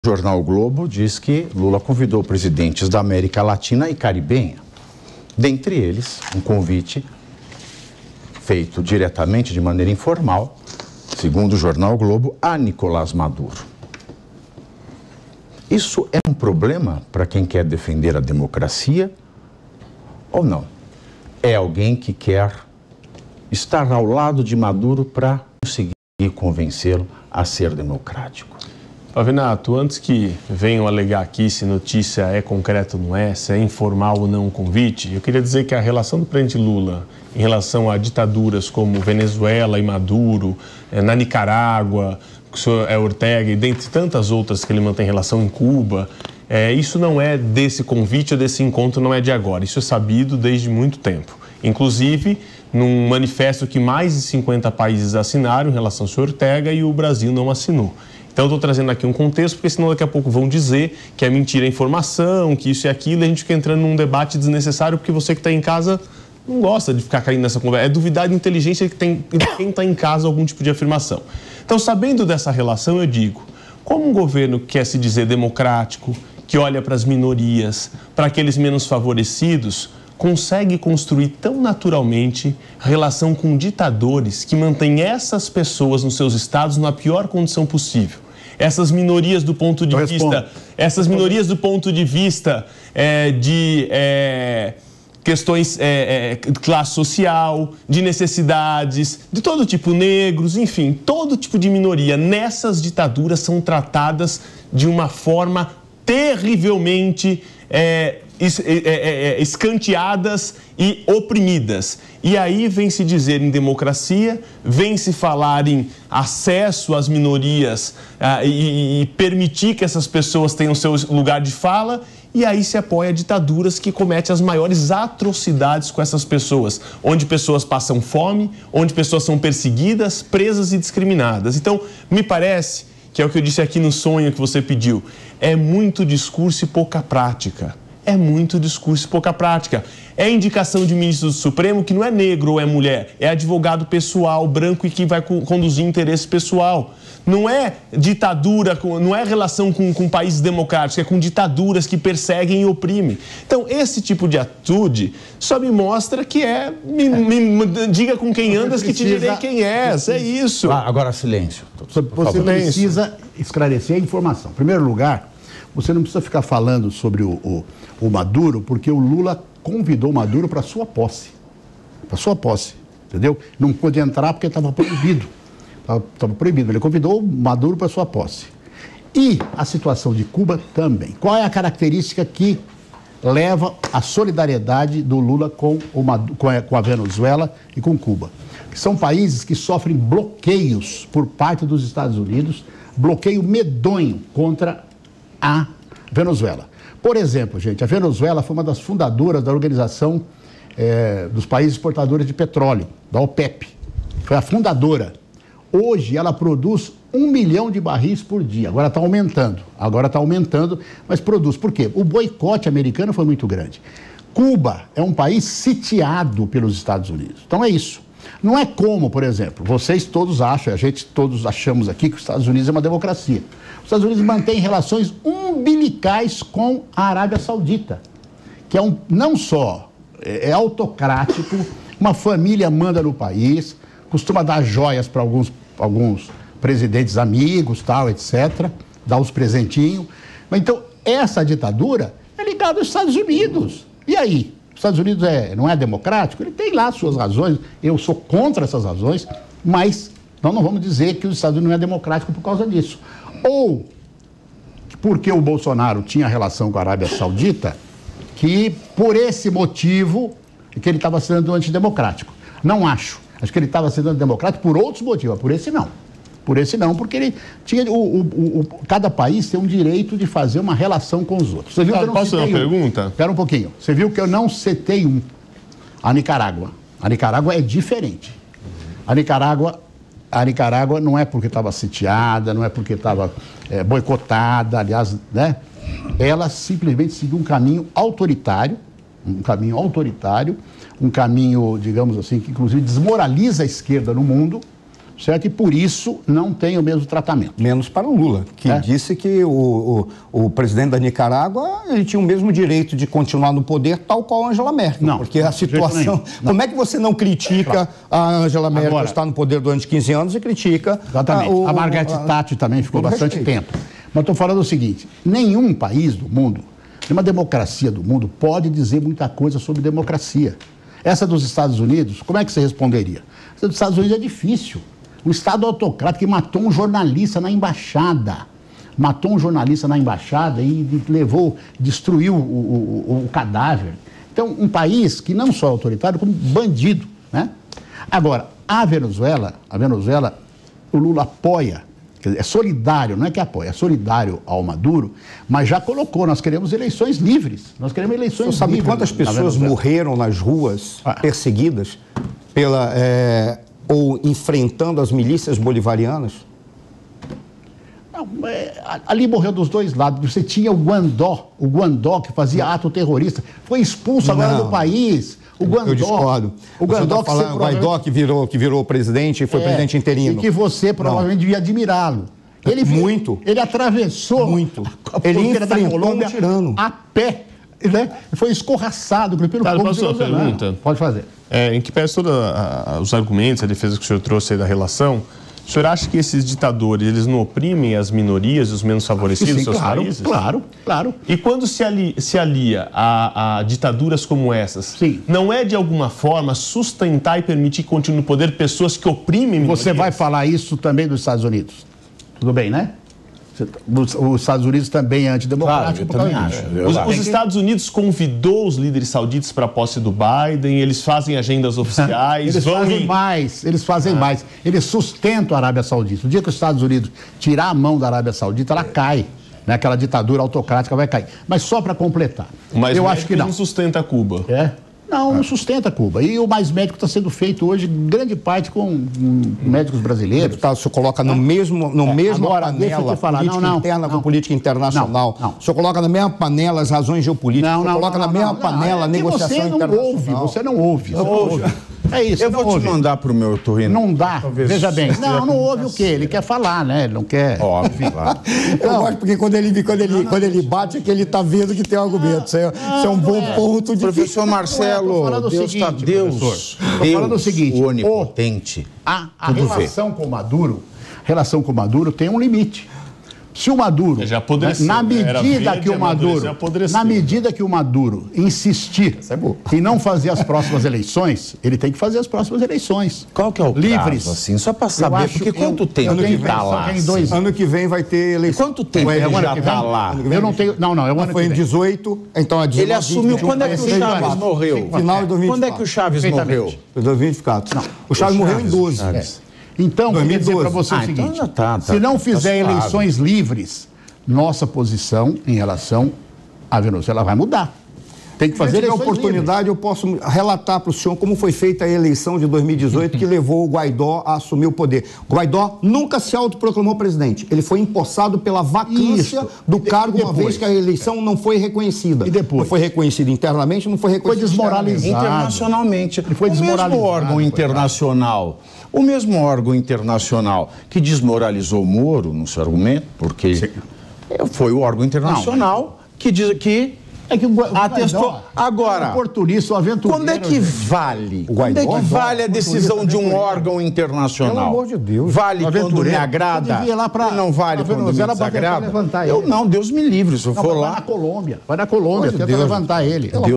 O jornal o Globo diz que Lula convidou presidentes da América Latina e Caribenha. Dentre eles, um convite feito diretamente, de maneira informal, segundo o jornal o Globo, a Nicolás Maduro. Isso é um problema para quem quer defender a democracia ou não? É alguém que quer estar ao lado de Maduro para conseguir convencê-lo a ser democrático? Pavinato, antes que venham alegar aqui se notícia é concreta ou não é, se é informal ou não o convite, eu queria dizer que a relação do presidente Lula em relação a ditaduras como Venezuela e Maduro, na Nicarágua, o senhor Ortega e dentre tantas outras que ele mantém relação em Cuba, isso não é desse convite ou desse encontro, não é de agora. Isso é sabido desde muito tempo. Inclusive, num manifesto que mais de 50 países assinaram em relação ao senhor Ortega e o Brasil não assinou. Então, eu estou trazendo aqui um contexto, porque senão daqui a pouco vão dizer que é mentira a informação, que isso e aquilo, e a gente fica entrando num debate desnecessário, porque você que está em casa não gosta de ficar caindo nessa conversa. É duvidar da inteligência de quem está em casa algum tipo de afirmação. Então, sabendo dessa relação, eu digo, como um governo que quer se dizer democrático, que olha para as minorias, para aqueles menos favorecidos, consegue construir tão naturalmente relação com ditadores que mantêm essas pessoas nos seus estados na pior condição possível. Essas minorias do ponto de vista, de questões de classe social, de necessidades, de todo tipo, negros, enfim, todo tipo de minoria. Nessas ditaduras são tratadas de uma forma terrivelmente escanteadas e oprimidas. E aí vem se dizer em democracia, vem se falar em acesso às minorias e permitir que essas pessoas tenham seu lugar de fala, e aí se apoia ditaduras que cometem as maiores atrocidades com essas pessoas, onde pessoas passam fome, onde pessoas são perseguidas, presas e discriminadas. Então, me parece, que é o que eu disse aqui no sonho que você pediu, é muito discurso e pouca prática. É muito discurso e pouca prática. É indicação de ministro do Supremo que não é negro ou é mulher, é advogado pessoal, branco e que vai conduzir interesse pessoal. Não é ditadura, não é relação com países democráticos, é com ditaduras que perseguem e oprimem. Então, esse tipo de atitude só me mostra que diga com quem andas que te direi quem és, é isso. Agora, silêncio. Você precisa esclarecer a informação. Em primeiro lugar, você não precisa ficar falando sobre o Maduro, porque o Lula convidou o Maduro para sua posse. Para sua posse, entendeu? Não pôde entrar porque estava proibido. Estava proibido. Ele convidou o Maduro para sua posse. E a situação de Cuba também. Qual é a característica que leva a solidariedade do Lula com a Venezuela e com Cuba? Que são países que sofrem bloqueios por parte dos Estados Unidos, bloqueio medonho contra a Venezuela. Por exemplo, gente, a Venezuela foi uma das fundadoras da Organização dos Países Exportadores de Petróleo, da OPEP. Foi a fundadora. Hoje ela produz 1 milhão de barris por dia. Agora está aumentando, mas produz. Por quê? O boicote americano foi muito grande. Cuba é um país sitiado pelos Estados Unidos. Então é isso. Não é como, por exemplo, vocês todos acham, a gente todos achamos aqui que os Estados Unidos é uma democracia. Os Estados Unidos mantêm relações umbilicais com a Arábia Saudita, que é não só autocrático, uma família manda no país, costuma dar joias para alguns presidentes amigos, tal, etc., dar uns presentinhos. Então, essa ditadura é ligada aos Estados Unidos. E aí? Os Estados Unidos não é democrático? Ele tem lá suas razões, eu sou contra essas razões, mas nós não vamos dizer que os Estados Unidos não é democrático por causa disso. Ou porque o Bolsonaro tinha relação com a Arábia Saudita, que por esse motivo que ele estava sendo antidemocrático. Não acho. Acho que ele estava sendo antidemocrático por outros motivos, por esse não. Por esse não, porque ele tinha. Cada país tem um direito de fazer uma relação com os outros. Você viu que eu não Posso fazer uma pergunta? Espera um pouquinho. Você viu que eu não citei a Nicarágua. A Nicarágua é diferente. A Nicarágua não é porque estava sitiada, não é porque estava boicotada, aliás, né? Ela simplesmente seguiu um caminho autoritário, um caminho, digamos assim, que inclusive desmoraliza a esquerda no mundo, certo? E por isso não tem o mesmo tratamento. Menos para o Lula, que disse que o presidente da Nicarágua ele tinha o mesmo direito de continuar no poder, tal qual a Angela Merkel. Não, porque a situação... Como é que você não critica a Angela Merkel Agora, que está no poder durante 15 anos e critica... Exatamente. A Margaret Thatcher também ficou bastante tempo. Mas estou falando o seguinte, nenhum país do mundo, nenhuma democracia do mundo pode dizer muita coisa sobre democracia. Essa dos Estados Unidos, como é que você responderia? Essa dos Estados Unidos é difícil. Um Estado autocrático que matou um jornalista na embaixada. Matou um jornalista na embaixada e destruiu o cadáver. Então, um país que não só é autoritário, como bandido, né? Agora, a Venezuela, o Lula apoia, quer dizer, é solidário, não é que apoia, é solidário ao Maduro, mas já colocou, nós queremos eleições livres. Nós queremos eleições livres. Você sabe quantas pessoas morreram nas ruas, perseguidas ou enfrentando as milícias bolivarianas? Não, ali morreu dos dois lados. Você tinha o Guandó que fazia ato terrorista, foi expulso agora do país. O Guandó, eu discordo. O Guandó está falando, o Guaidó que virou presidente e foi presidente interino. E que você provavelmente devia admirá-lo. Ele atravessou a fronteira da Colômbia a pé, né? Foi escorraçado pelo povo. Posso fazer uma pergunta? Pode fazer. Em que pese todos os argumentos, a defesa que o senhor trouxe aí da relação, o senhor acha que esses ditadores, eles não oprimem as minorias e os menos favorecidos dos seus países? Claro. E quando se alia a ditaduras como essas, não é de alguma forma sustentar e permitir que continue no poder pessoas que oprimem minorias? Você vai falar isso também dos Estados Unidos? Tudo bem, né? Os Estados Unidos também é antidemocrático. Claro, eu também acho. Os Estados Unidos convidou os líderes sauditas para a posse do Biden, eles fazem agendas oficiais, eles fazem mais. Eles sustentam a Arábia Saudita. O dia que os Estados Unidos tirar a mão da Arábia Saudita, ela cai. Né? Aquela ditadura autocrática vai cair. Mas só para completar. Mas eu acho que não sustenta Cuba. Não sustenta Cuba. E o Mais Médico está sendo feito hoje, grande parte, com médicos brasileiros. Deputado, o senhor coloca no mesmo agora, panela política interna com política internacional. Não. O senhor coloca na mesma panela as razões geopolíticas. O senhor coloca na mesma panela a negociação internacional. Você não ouve. É isso. Eu vou te mandar para o meu Torrino. Não dá. Veja bem. Não ouve o quê? Ele quer falar, né? Ele não quer. Óbvio, claro. Eu gosto porque quando ele bate é que ele está vendo que tem argumento. Isso é um bom ponto de... Professor Marcelo, Deus está Deus, o onipotente. A relação com o Maduro tem um limite. Se o Maduro, na medida que o Maduro insistir em não fazer as próximas eleições, ele tem que fazer as próximas eleições. Qual que é o livres, prazo, assim, só para saber, porque quanto tempo ele está lá? Ano que vem vai ter eleição. Quanto tempo ele já está lá? Eu não tenho, não, é o ano que vem. Foi em 18, então a 19. Ele assumiu quando é que o Chaves morreu? Final de 2024. Quando é que o Chaves morreu? Em 2024. O Chaves morreu em 12. Então, queria dizer para você o seguinte, se não fizer eleições livres, nossa posição em relação à Venezuela vai mudar. Tem que fazer eleições livres. Se tiver oportunidade, eu posso relatar para o senhor como foi feita a eleição de 2018 que levou o Guaidó a assumir o poder. O Guaidó nunca se autoproclamou presidente. Ele foi empossado pela vacância do cargo, uma vez que a eleição não foi reconhecida. E depois? Não foi reconhecida internamente, não foi reconhecida desmoralizado. Internacionalmente. Foi desmoralizado. O mesmo órgão internacional que desmoralizou o Moro, no seu argumento, porque foi o órgão internacional que diz que atestou. Agora, oportunista, quando é que vale? Quando é que vale a decisão de um órgão internacional? Pelo amor de Deus. Vale quando me agrada? Não vale quando me desagrada? Eu não, Deus me livre, se eu for lá. Vai na Colômbia, tenta levantar ele.